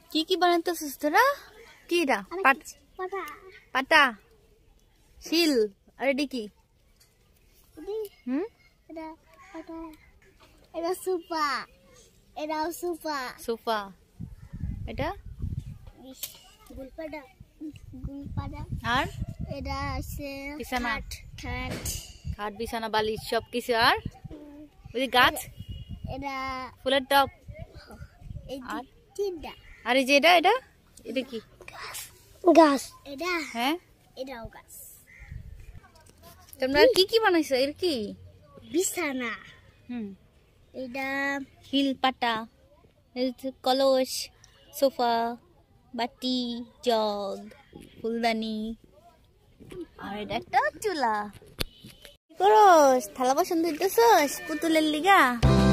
কি বানাইতেছিস তোরা? কি এটা? পাটা পাটা, শিল, আর এটা কি? এটা পাটা, এটা সোফা, এটা সোফা, সোফা, এটা গুলপাটা, গুলপাটা, আর এটা আছে বিছানা, খাট, খাট, বিছানা, বালিশ সব কিছু। আর ওই যে গাছ, এটা ফুলের টব, এই আর তিনটা। আর এই যে এটা এটা এটা কি? গাছ। এটা হ্যাঁ, এটাও গাছ। তোমরা কি বানাইছো? এর কি? বিছানা। হুম, এটা হিল, পাটা, কলস, সোফা, বাটি, জগ, ফুলদানি, আর এটা একটা চুলা। কি করস? থালা বাসন ধুইতেছস পুতুলের লিগা?